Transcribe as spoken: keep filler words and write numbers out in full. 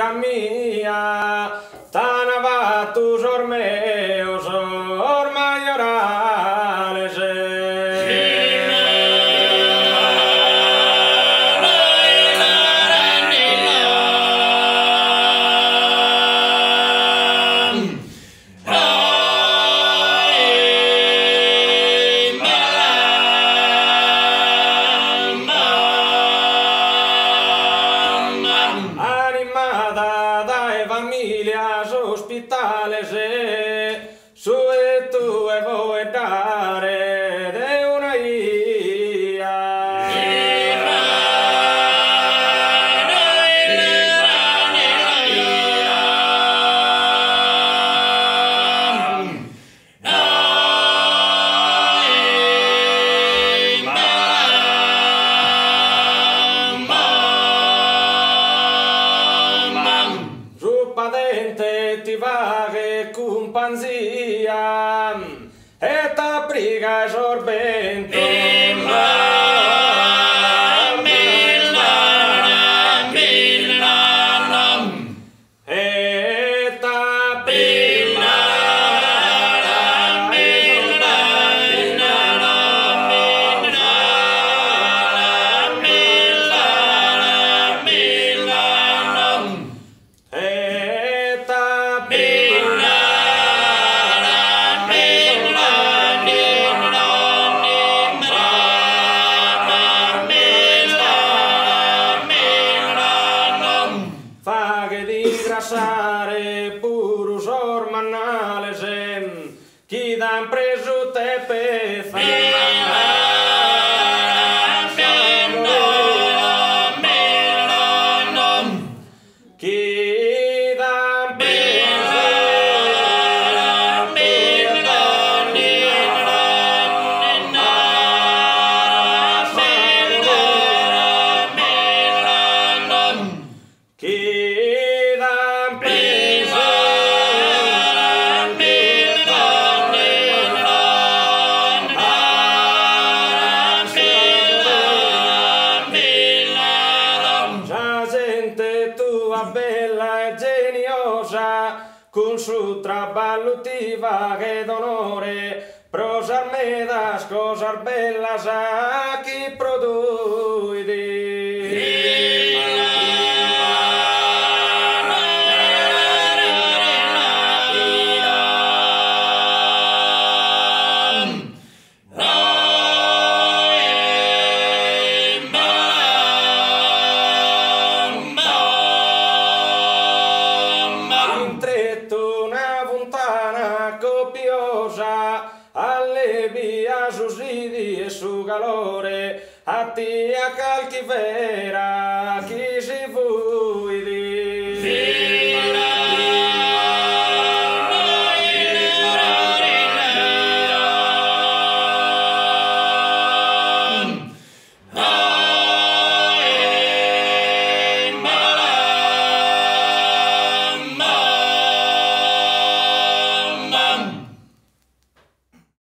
amiga mía, tan abatus ormeos or mayorales. Animada dae familias hospitales, su e tu e voi dare de una ia. Dente ti vaghe cumpanzia e t'abriga sorbento e t'abriga faghe di grassare purus ormannales, chi dan preso te pezza. Chi dan preso chi dan preso la gente tua bella e geniosa, con su traballo ti vaghe d'onore, prosar medas cosas bellas a chi produidi. Una fontana copiosa allevia sussidi e su calore a ti a calchi vera chi